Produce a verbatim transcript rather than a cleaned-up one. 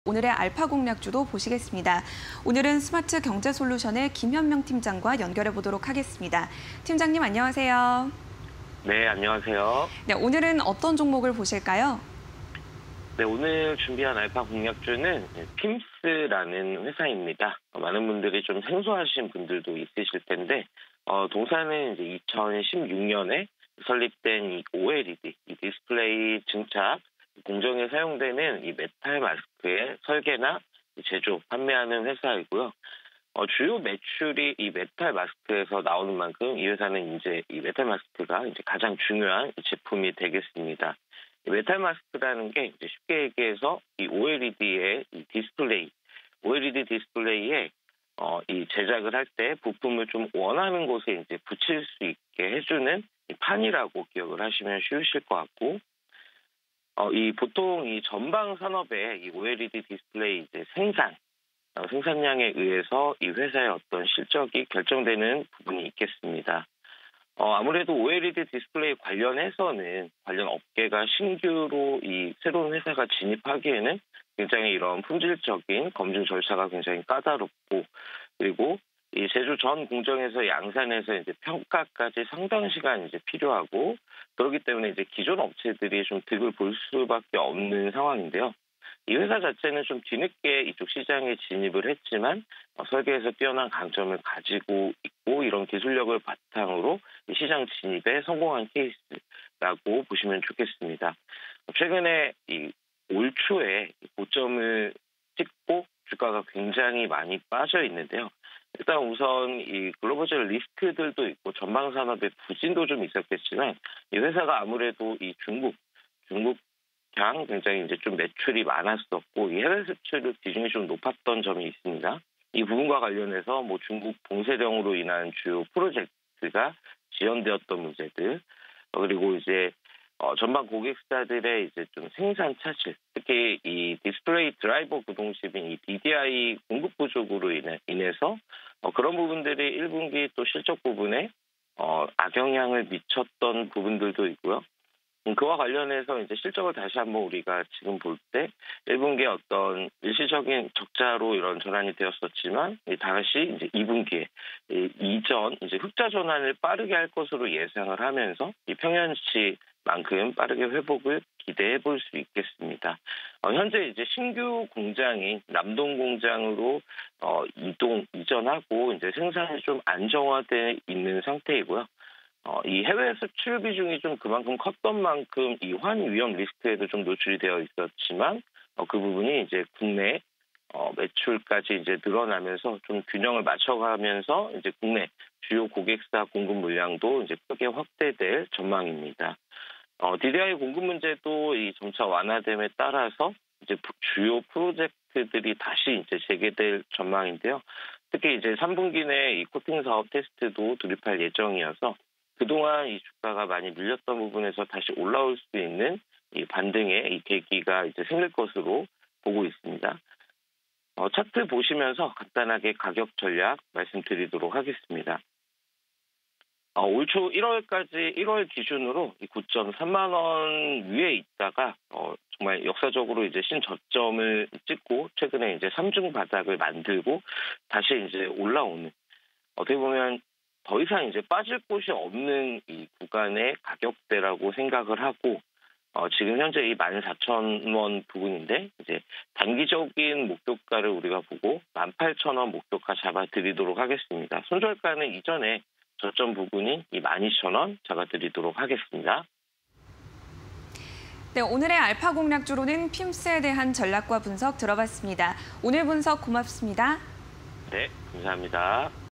오늘의 알파 공략주도 보시겠습니다. 오늘은 스마트 경제 솔루션의 김현명 팀장과 연결해 보도록 하겠습니다. 팀장님 안녕하세요. 네, 안녕하세요. 네, 오늘은 어떤 종목을 보실까요? 네, 오늘 준비한 알파 공략주는 핌스라는 회사입니다. 많은 분들이 좀 생소하신 분들도 있으실 텐데, 어, 동사는 이제 이천십육 년에 설립된 이 오엘이디, 이 디스플레이 증착, 공정에 사용되는 이 메탈 마스크의 설계나 제조, 판매하는 회사이고요. 어, 주요 매출이 이 메탈 마스크에서 나오는 만큼 이 회사는 이제 이 메탈 마스크가 이제 가장 중요한 제품이 되겠습니다. 이 메탈 마스크라는 게 이제 쉽게 얘기해서 이 오엘이디의 이 디스플레이, 오엘이디 디스플레이에 어, 이 제작을 할 때 부품을 좀 원하는 곳에 이제 붙일 수 있게 해주는 이 판이라고 기억을 하시면 쉬우실 것 같고, 어, 이 보통 이 전방 산업의 이 오엘이디 디스플레이 이제 생산, 어, 생산량에 의해서 이 회사의 어떤 실적이 결정되는 부분이 있겠습니다. 어, 아무래도 오엘이디 디스플레이 관련해서는 관련 업계가 신규로 이 새로운 회사가 진입하기에는 굉장히 이런 품질적인 검증 절차가 굉장히 까다롭고, 그리고 이 제조 전 공정에서 양산해서 이제 평가까지 상당 시간 이제 필요하고, 그렇기 때문에 이제 기존 업체들이 좀 득을 볼 수밖에 없는 상황인데요. 이 회사 자체는 좀 뒤늦게 이쪽 시장에 진입을 했지만 어, 설계에서 뛰어난 강점을 가지고 있고, 이런 기술력을 바탕으로 이 시장 진입에 성공한 케이스라고 보시면 좋겠습니다. 최근에 이 올 초에 고점을 찍고 주가가 굉장히 많이 빠져 있는데요. 일단 우선 이 글로벌 리스크들도 있고 전방 산업의 부진도 좀 있었겠지만, 이 회사가 아무래도 이 중국, 중국향 굉장히 이제 좀 매출이 많았었고, 이 해외 수출 비중이 좀 높았던 점이 있습니다. 이 부분과 관련해서 뭐 중국 봉쇄령으로 인한 주요 프로젝트가 지연되었던 문제들, 어, 그리고 이제 어, 전방 고객사들의 이제 좀 생산 차질, 특히 이 디스플레이 드라이버 구동칩인 이 디디아이 공급 부족으로 인해, 인해서 어, 그런 부분들이 일 분기 또 실적 부분에 어, 악영향을 미쳤던 부분들도 있고요. 음, 그와 관련해서 이제 실적을 다시 한번 우리가 지금 볼 때 일 분기에 어떤 일시적인 적자로 이런 전환이 되었었지만, 다시 이제 이 분기에 이, 이전 이제 흑자 전환을 빠르게 할 것으로 예상을 하면서 이 평년치 만큼 빠르게 회복을 기대해 볼 수 있겠습니다. 어, 현재 이제 신규 공장인 남동 공장으로 어, 이동 이전하고 이제 생산이 좀 안정화되어 있는 상태이고요. 어, 이 해외 수출 비중이 좀 그만큼 컸던 만큼 이 환 위험 리스크에도 좀 노출이 되어 있었지만, 어, 그 부분이 이제 국내 어, 매출까지 이제 늘어나면서 좀 균형을 맞춰가면서 이제 국내 주요 고객사 공급 물량도 이제 크게 확대될 전망입니다. 어, 디디아이 공급 문제도 이 점차 완화됨에 따라서 이제 주요 프로젝트들이 다시 이제 재개될 전망인데요. 특히 이제 삼 분기 내 이 코팅 사업 테스트도 돌입할 예정이어서 그동안 이 주가가 많이 밀렸던 부분에서 다시 올라올 수 있는 이 반등의 이 계기가 이제 생길 것으로 보고 있습니다. 어, 차트 보시면서 간단하게 가격 전략 말씀드리도록 하겠습니다. 어, 올 초 일월까지 일월 기준으로 이 고점 삼만 원 위에 있다가 어, 정말 역사적으로 이제 신저점을 찍고 최근에 이제 삼중 바닥을 만들고 다시 이제 올라오는, 어떻게 보면 더 이상 이제 빠질 곳이 없는 이 구간의 가격대라고 생각을 하고, 어, 지금 현재 이 만 사천 원 부근인데 이제 단기적인 목표가를 우리가 보고 만 팔천 원 목표가 잡아드리도록 하겠습니다. 손절가는 이전에 저점 부분인 이 만 이천 원 잡아드리도록 하겠습니다. 네, 오늘의 알파 공략주로는 핌스에 대한 전략과 분석 들어봤습니다. 오늘 분석 고맙습니다. 네, 감사합니다.